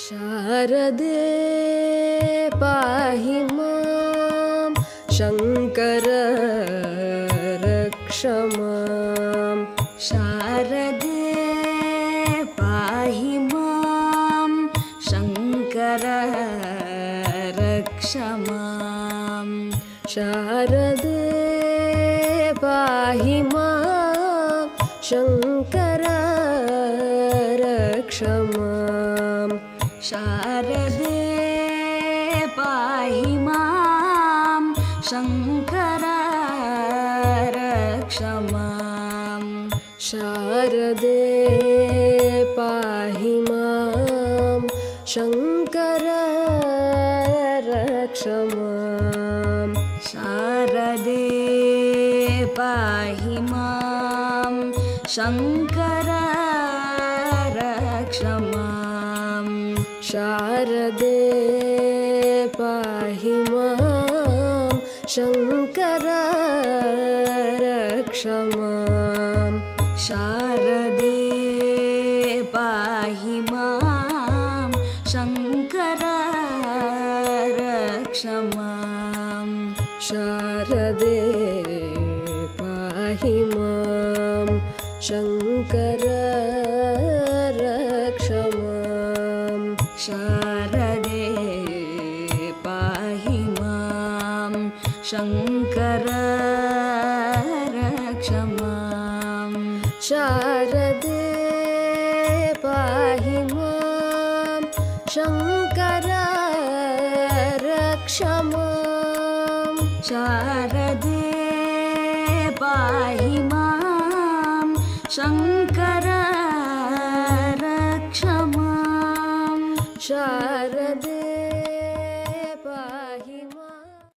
शारदे पाहि मां शङ्कर रक्ष मां। शारदे पाहि मां शङ्कर रक्ष मां। शारदे पाहि मां शङ्कर रक्ष मां। शारदे पाहि मां शङ्कर रक्ष मां। शारदे पाहि मां शङ्कर रक्ष मां। शारदे पाहि मां शङ्कर रक्ष मां। शारदे पाहि मां शङ्कर रक्ष मां। शारदे पाहि मां शङ्कर रक्ष मां। शारदे पाहि मां शङ्कर रक्ष मां। शारदे पाहि मां शङ्कर रक्ष मां। शारदे पाहि मां शङ्कर रक्ष मां। शारदे पाहि मां शङ्कर रक्ष मां। शारदे